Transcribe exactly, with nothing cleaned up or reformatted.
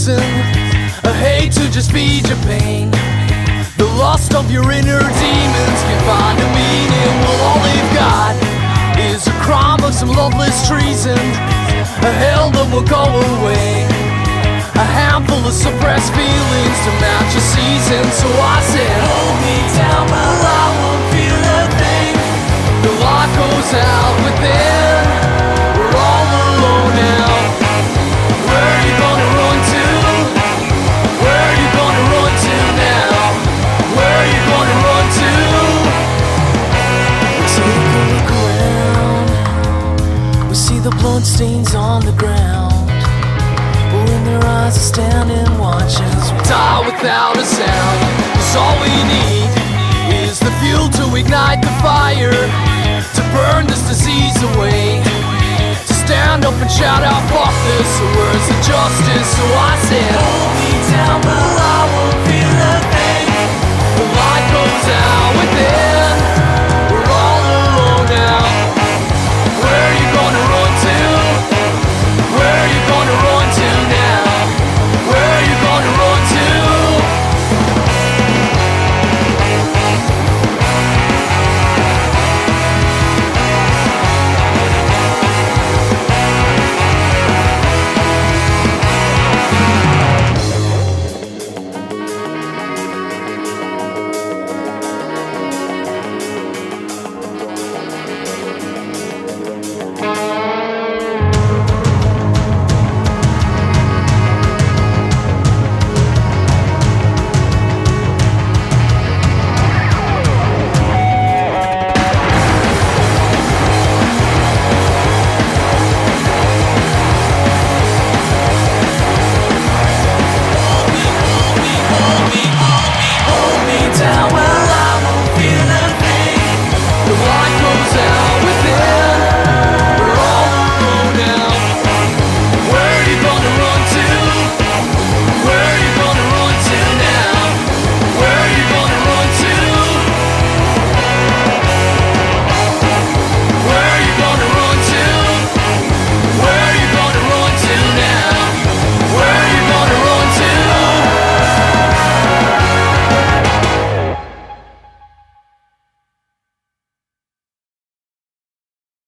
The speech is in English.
reason. I hate to just feed your pain. The lust of your inner demons can find a meaning. Well, all they've got is a crime of some loveless treason, a hell that will go away, a handful of suppressed feelings to match a season. So I said, hold me down, well I won't feel a thing. The light goes out within. We're all alone now. Where are you gonna run to? Where are you gonna run to now? Where are you gonna run to? We see the color ground, we see the blood stains on the ground, but when their eyes are standing watching us, we die without a sound. 'Cause all we need is the fuel to ignite the fire, to burn this disease away, to stand up and shout out, fuck this, the words of justice. So I said, hold me down, but I won't